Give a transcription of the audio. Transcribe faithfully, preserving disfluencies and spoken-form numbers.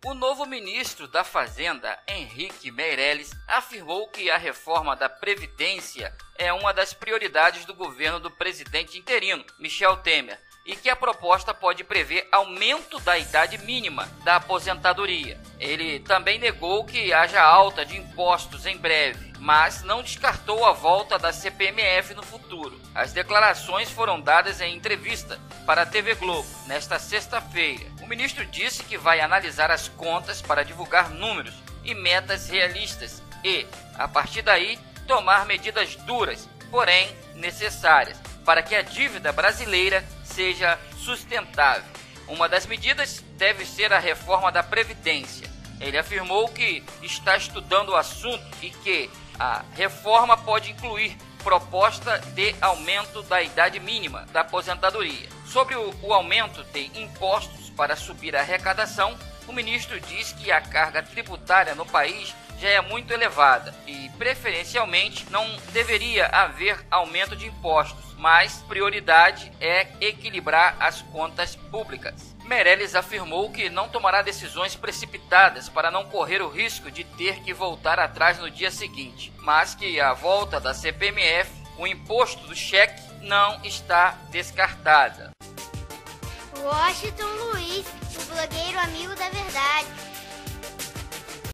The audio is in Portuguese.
O novo ministro da Fazenda, Henrique Meirelles, afirmou que a reforma da Previdência é uma das prioridades do governo do presidente interino, Michel Temer, e que a proposta pode prever aumento da idade mínima da aposentadoria. Ele também negou que haja alta de impostos em breve, mas não descartou a volta da C P M F no futuro. As declarações foram dadas em entrevista para a T V Globo nesta sexta-feira. O ministro disse que vai analisar as contas para divulgar números e metas realistas e, a partir daí, tomar medidas duras, porém necessárias, para que a dívida brasileira seja sustentável. Uma das medidas deve ser a reforma da Previdência. Ele afirmou que está estudando o assunto e que a reforma pode incluir proposta de aumento da idade mínima da aposentadoria. Sobre o, o aumento de impostos para subir a arrecadação, o ministro diz que a carga tributária no país já é muito elevada e, preferencialmente, não deveria haver aumento de impostos, mas prioridade é equilibrar as contas públicas. Meirelles afirmou que não tomará decisões precipitadas para não correr o risco de ter que voltar atrás no dia seguinte, mas que a volta da C P M F, o imposto do cheque, não está descartada. Washington Luiz, o blogueiro amigo da verdade.